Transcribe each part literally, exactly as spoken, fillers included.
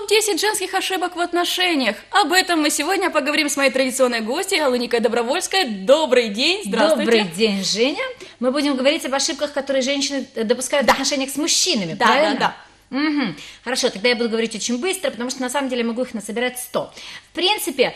десять женских ошибок в отношениях. Об этом мы сегодня поговорим с моей традиционной гостьей Аллой Добровольской. Добрый день, здравствуйте. Добрый день, Женя. Мы будем говорить об ошибках, которые женщины допускают да. в отношениях с мужчинами, да, правильно? Да, да. Угу. Хорошо, тогда я буду говорить очень быстро, потому что на самом деле могу их насобирать сто. В принципе,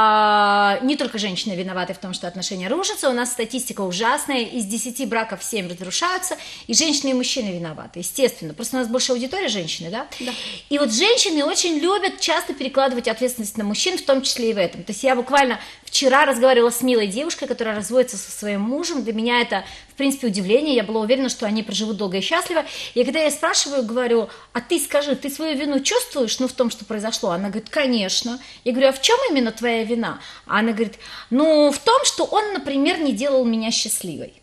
а, не только женщины виноваты в том, что отношения рушатся, у нас статистика ужасная, из десяти браков семь разрушаются, и женщины и мужчины виноваты, естественно, просто у нас больше аудитория женщины, да? Да. И вот женщины очень любят часто перекладывать ответственность на мужчин, в том числе и в этом. То есть я буквально вчера разговаривала с милой девушкой, которая разводится со своим мужем, для меня это, в принципе, удивление, я была уверена, что они проживут долго и счастливо, и когда я спрашиваю, говорю, а ты скажи, ты свою вину чувствуешь, ну, в том, что произошло? Она говорит, конечно. Я говорю, а в чем именно твоя вина? А она говорит, ну, в том, что он, например, не делал меня счастливой.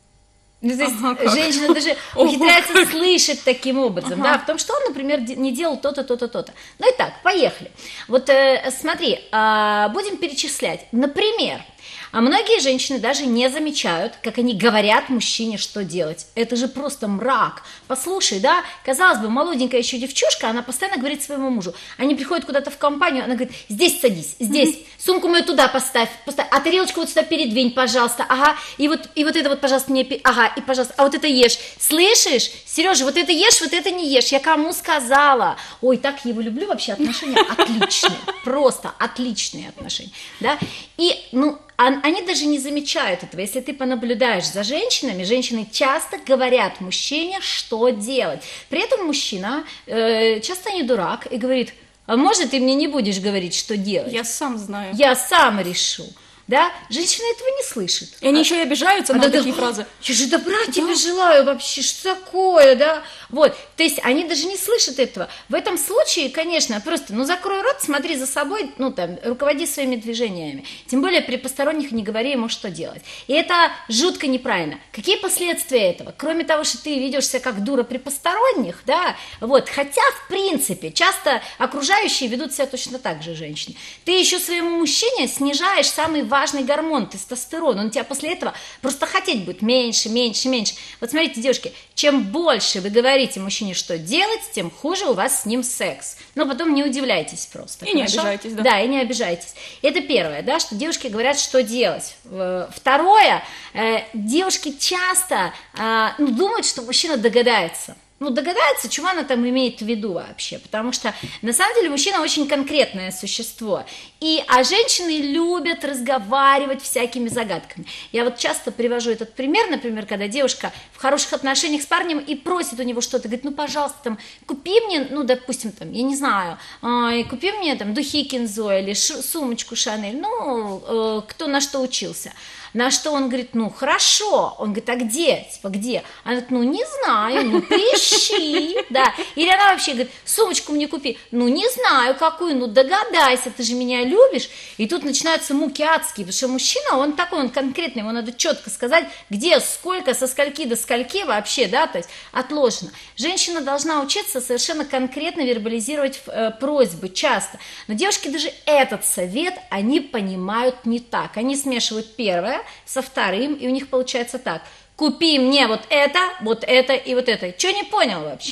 Ну, то есть ага, женщина даже ухитряется Ого, слышать таким образом, ага. да, в том, что он, например, не делал то-то, то-то, то-то. Ну и так, поехали. Вот э, смотри, э, будем перечислять. Например, а многие женщины даже не замечают, как они говорят мужчине, что делать. Это же просто мрак. Послушай, да, казалось бы, молоденькая еще девчушка, она постоянно говорит своему мужу. Они приходят куда-то в компанию, она говорит, здесь садись, здесь, mm-hmm. сумку мою туда поставь, поставь, а тарелочку вот сюда передвинь, пожалуйста, ага, и вот, и вот это вот, пожалуйста, мне, ага, и, пожалуйста, а вот это ешь. Слышишь, Сережа, вот это ешь, вот это не ешь, я кому сказала? Ой, так его люблю, вообще отношения отличные, просто отличные отношения, да, и, ну, они даже не замечают этого. Если ты понаблюдаешь за женщинами, женщины часто говорят мужчине, что делать. При этом мужчина э, часто не дурак и говорит, а может, ты мне не будешь говорить, что делать? Я сам знаю. Я сам решу. Да? Женщина этого не слышит. И они а, еще и обижаются а на такие да, фразы. Я же добра да. тебе желаю вообще, что такое, да? Вот, то есть они даже не слышат этого. В этом случае, конечно, просто, ну, закрой рот, смотри за собой, ну, там, руководи своими движениями. Тем более при посторонних не говори ему, что делать. И это жутко неправильно. Какие последствия этого? Кроме того, что ты ведешь себя как дура при посторонних, да, вот, хотя, в принципе, часто окружающие ведут себя точно так же, женщины. Ты еще своему мужчине снижаешь самый важный важный гормон, тестостерон, он тебя после этого просто хотеть будет меньше, меньше, меньше. Вот смотрите, девушки, чем больше вы говорите мужчине, что делать, тем хуже у вас с ним секс. Но потом не удивляйтесь просто. И хорошо? Не обижайтесь, да. Да, и не обижайтесь. Это первое, да, что девушки говорят, что делать. Второе, девушки часто ну, думают, что мужчина догадается. Ну, догадается, чего она там имеет в виду вообще, потому что, на самом деле, мужчина очень конкретное существо, и, а женщины любят разговаривать всякими загадками. Я вот часто привожу этот пример, например, когда девушка в хороших отношениях с парнем и просит у него что-то, говорит, ну, пожалуйста, там, купи мне, ну, допустим, там, я не знаю, э, купи мне, там, духи Кензо или ш- сумочку Шанель, ну, э, кто на что учился. На что он говорит, ну, хорошо. Он говорит, а где? Типа, где? Она говорит, ну, не знаю, ну, поищи, да. Или она вообще говорит, сумочку мне купи. Ну, не знаю, какую, ну, догадайся, ты же меня любишь. И тут начинаются муки адские, потому что мужчина, он такой, он конкретный, ему надо четко сказать, где, сколько, со скольки до скольки вообще, да, то есть отложено. Женщина должна учиться совершенно конкретно вербализировать э, просьбы часто. Но девушки даже этот совет, они понимают не так. Они смешивают первое со вторым, и у них получается так. Купи мне вот это, вот это и вот это. Чё не понял вообще?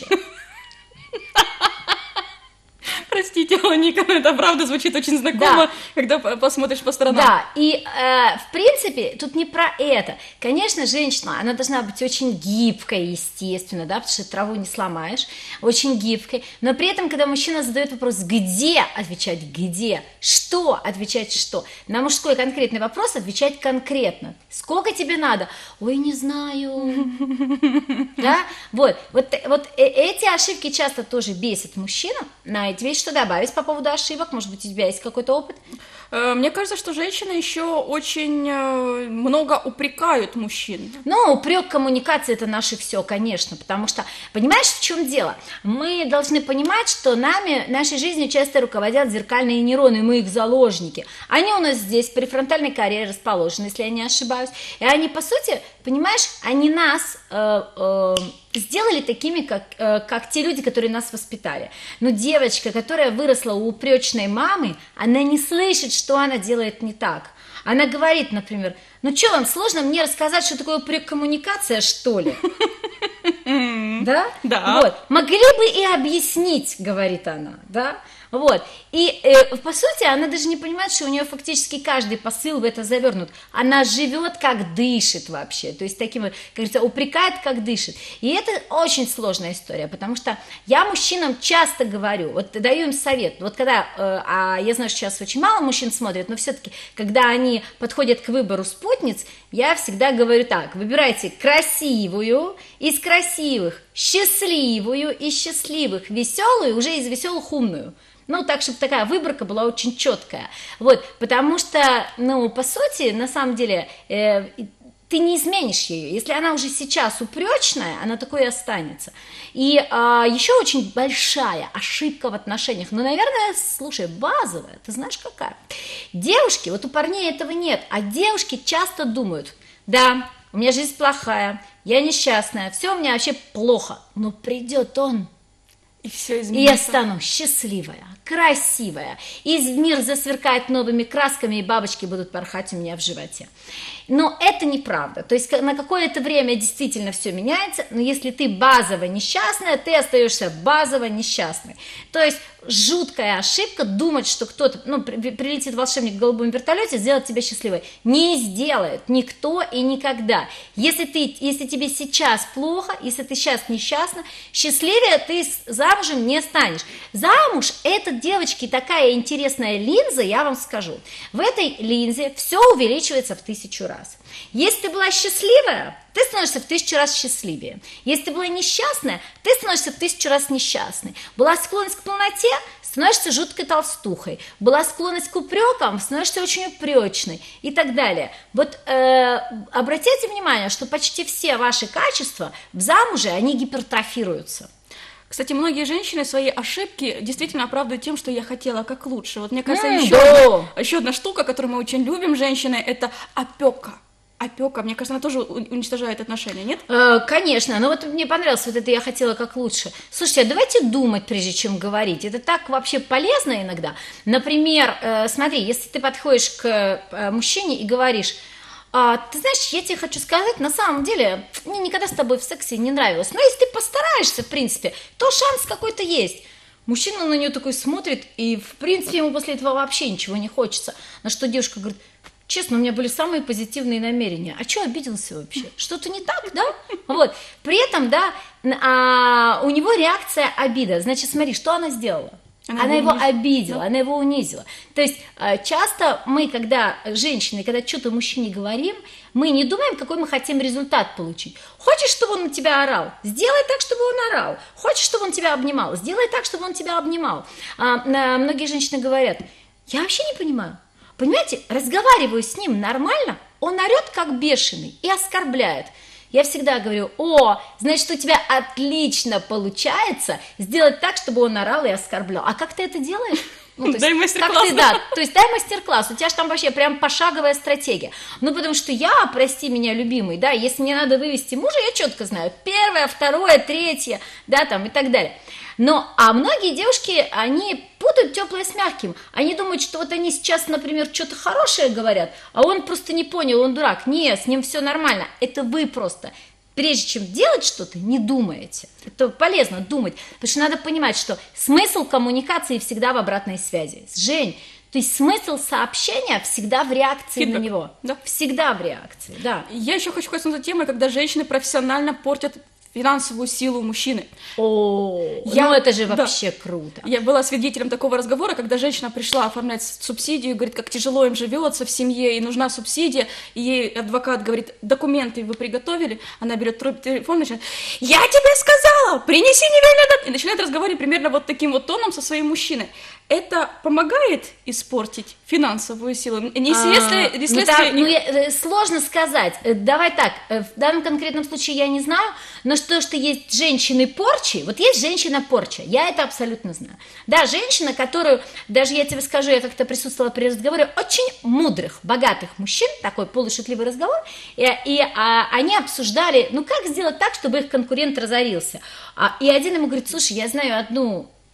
Простите, Ланика, но это правда звучит очень знакомо, да. когда посмотришь по сторонам. Да, и э, в принципе тут не про это. Конечно, женщина, она должна быть очень гибкой, естественно, да, потому что траву не сломаешь, очень гибкой. Но при этом, когда мужчина задает вопрос, где, отвечать где, что, отвечать что. На мужской конкретный вопрос отвечать конкретно. Сколько тебе надо? Ой, не знаю. Да, вот, вот, вот эти ошибки часто тоже бесят мужчину. Знаете, ведь что добавить по поводу ошибок? Может быть, у тебя есть какой-то опыт? Мне кажется, что женщины еще очень много упрекают мужчин. Ну, упрек коммуникации – это наше все, конечно, потому что, понимаешь, в чем дело? Мы должны понимать, что нами, нашей жизнью часто руководят зеркальные нейроны, мы их заложники. Они у нас здесь, при фронтальной коре расположены, если я не ошибаюсь. И они, по сути, понимаешь, они нас э, э, сделали такими, как, э, как те люди, которые нас воспитали. Но девочка, которая выросла у упречной мамы, она не слышит, что она делает не так. Она говорит, например, ну что, вам сложно мне рассказать, что такое прекоммуникация, что ли? Да? Да. Вот. Могли бы и объяснить, говорит она, да? Вот. И, э, по сути, она даже не понимает, что у нее фактически каждый посыл в это завернут. Она живет, как дышит вообще. То есть, таким, как говорится, упрекает, как дышит. И это очень сложная история, потому что я мужчинам часто говорю, вот даю им совет, вот когда, э, а я знаю, что сейчас очень мало мужчин смотрят, но все-таки, когда они подходят к выбору спутниц, я всегда говорю так: выбирайте красивую из красивых, счастливую из счастливых, веселую уже из веселых умную. Ну, так, чтобы такая выборка была очень четкая. Вот, потому что, ну, по сути, на самом деле, э, ты не изменишь ее. Если она уже сейчас упречная, она такой и останется. И а, еще очень большая ошибка в отношениях, ну, наверное, слушай, базовая, ты знаешь какая? Девушки, вот у парней этого нет, а девушки часто думают: да, у меня жизнь плохая, я несчастная, все у меня вообще плохо, но придет он, и все изменится. И я стану счастливая, красивая, и мир засверкает новыми красками, и бабочки будут порхать у меня в животе. Но это неправда. То есть на какое-то время действительно все меняется, но если ты базово несчастная, ты остаешься базово несчастной. То есть жуткая ошибка думать, что кто-то, ну, прилетит волшебник в голубом вертолете, сделает тебя счастливой. Не сделает никто и никогда. Если, ты, если тебе сейчас плохо, если ты сейчас несчастна, счастливее ты замужем не станешь. Замуж – это, девочки, такая интересная линза, я вам скажу. В этой линзе все увеличивается в тысячу раз. Если ты была счастливая, ты становишься в тысячу раз счастливее. Если ты была несчастная, ты становишься в тысячу раз несчастной. Была склонность к полноте, становишься жуткой толстухой. Была склонность к упрекам, становишься очень упречной и так далее. Вот э, обратите внимание, что почти все ваши качества в замуже, они гипертрофируются. Кстати, многие женщины свои ошибки действительно оправдывают тем, что я хотела как лучше. Вот мне кажется, Mm, еще, да. одна, еще одна штука, которую мы очень любим, женщины, это опека. Опека, мне кажется, она тоже уничтожает отношения, нет? Э, конечно, но вот мне понравилось вот это «я хотела как лучше». Слушайте, а давайте думать, прежде чем говорить. Это так вообще полезно иногда. Например, э, смотри, если ты подходишь к э, мужчине и говоришь: А, ты знаешь, я тебе хочу сказать, на самом деле, мне никогда с тобой в сексе не нравилось. Но если ты постараешься, в принципе, то шанс какой-то есть. Мужчина на нее такой смотрит, и, в принципе, ему после этого вообще ничего не хочется. На что девушка говорит: честно, у меня были самые позитивные намерения. А что обиделся вообще? Что-то не так, да? Вот. При этом, да, а, у него реакция обида. Значит, смотри, что она сделала? Она, она его, его обидела, да? Она его унизила. То есть часто мы, когда женщины, когда что-то мужчине говорим, мы не думаем, какой мы хотим результат получить. Хочешь, чтобы он на тебя орал? Сделай так, чтобы он орал. Хочешь, чтобы он тебя обнимал? Сделай так, чтобы он тебя обнимал. А, а, многие женщины говорят: я вообще не понимаю. Понимаете, разговариваю с ним нормально, он орет как бешеный и оскорбляет. Я всегда говорю: о, значит, у тебя отлично получается сделать так, чтобы он орал и оскорблял. А как ты это делаешь? Ну, дай мастер-класс. Да, то есть дай мастер-класс, у тебя же там вообще прям пошаговая стратегия. Ну, потому что я, прости меня, любимый, да, если мне надо вывести мужа, я четко знаю, первое, второе, третье, да, там и так далее. Но, а многие девушки, они путают теплое с мягким. Они думают, что вот они сейчас, например, что-то хорошее говорят, а он просто не понял, он дурак. Нет, с ним все нормально. Это вы просто, прежде чем делать что-то, не думаете. Это полезно думать, потому что надо понимать, что смысл коммуникации всегда в обратной связи. Жень, то есть смысл сообщения всегда в реакции Фидбэк. На него. Да. Всегда в реакции, да. Я еще хочу коснуться темы, когда женщины профессионально портят финансовую силу мужчины. О, я, ну это же вообще да, круто. Я была свидетелем такого разговора, когда женщина пришла оформлять субсидию, говорит, как тяжело им живется в семье, и нужна субсидия, и ей адвокат говорит: документы вы приготовили? Она берет телефон, начинает: я тебе сказала, принеси немедленно, и начинает разговаривать примерно вот таким вот тоном со своим мужчиной. Это помогает испортить финансовую силу? Не а, если, ну, так, ну, я, сложно сказать. Давай так, в данном конкретном случае я не знаю, но что, что есть женщины порчи, вот есть женщина порча, я это абсолютно знаю. Да, женщина, которую, даже я тебе скажу, я как-то присутствовала при разговоре очень мудрых, богатых мужчин, такой полушутливый разговор, и, и а, они обсуждали, ну как сделать так, чтобы их конкурент разорился. А, и один ему говорит: слушай, я знаю одну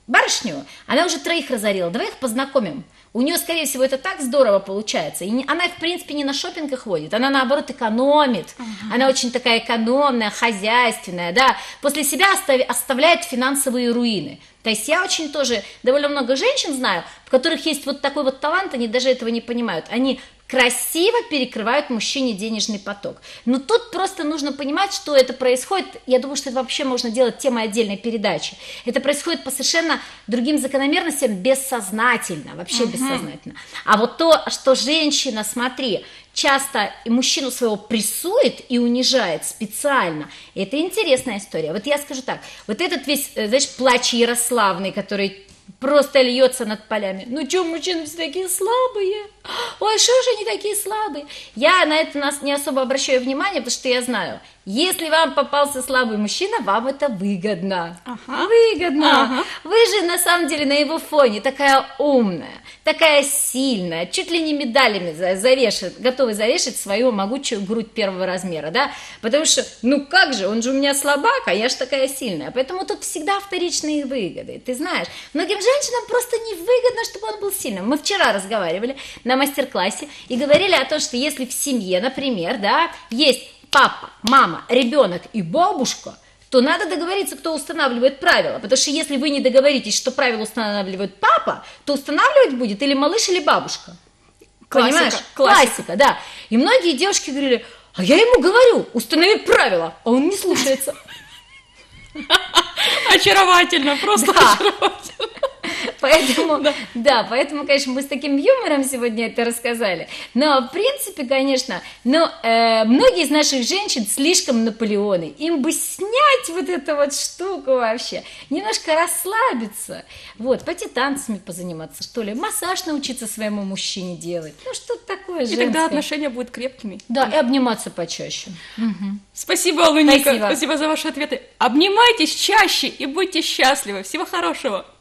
барышню, она уже троих разорила, давай их познакомим. У нее, скорее всего, это так здорово получается. И не, она, в принципе, не на шопингах ходит, она, наоборот, экономит. Uh-huh. Она очень такая экономная, хозяйственная, да. После себя остав, оставляет финансовые руины. То есть я очень тоже, довольно много женщин знаю, в которых есть вот такой вот талант, они даже этого не понимают. Они красиво перекрывают мужчине денежный поток. Но тут просто нужно понимать, что это происходит. Я думаю, что это вообще можно делать темой отдельной передачи. Это происходит по совершенно другим закономерностям, бессознательно, вообще uh-huh. бессознательно. А вот то, что женщина, смотри, часто мужчину своего прессует и унижает специально, это интересная история. Вот я скажу так, вот этот весь, знаешь, плач Ярославный, который просто льется над полями. Ну что, мужчины все такие слабые? Ой, что же они такие слабые? Я на это нас не особо обращаю внимание, потому что я знаю, если вам попался слабый мужчина, вам это выгодно. Ага. Выгодно. Ага. Вы же на самом деле на его фоне такая умная, такая сильная, чуть ли не медалями завешивает, готовы завешать свою могучую грудь первого размера, да? Потому что, ну как же, он же у меня слабак, а я же такая сильная. Поэтому тут всегда вторичные выгоды. Ты знаешь, многим женщинам просто невыгодно, чтобы он был сильным. Мы вчера разговаривали на мастер-классе и говорили о том, что если в семье, например, да, есть папа, мама, ребенок и бабушка, то надо договориться, кто устанавливает правила. Потому что если вы не договоритесь, что правила устанавливает папа, то устанавливать будет или малыш, или бабушка. Классика, понимаешь? классика. Классика, да. И многие девушки говорили, а я ему говорю, установи правила, а он не слушается. Очаровательно, просто очаровательно. Поэтому, да. да, поэтому, конечно, мы с таким юмором сегодня это рассказали. Но, в принципе, конечно, но, э, многие из наших женщин слишком Наполеоны. Им бы снять вот эту вот штуку вообще, немножко расслабиться. Вот, пойти танцами позаниматься, что ли, массаж научиться своему мужчине делать. Ну, что-то такое женское. И тогда отношения будут крепкими. Да, и обниматься почаще. Угу. Спасибо, Алуника. Спасибо. Спасибо за ваши ответы. Обнимайтесь чаще и будьте счастливы. Всего хорошего.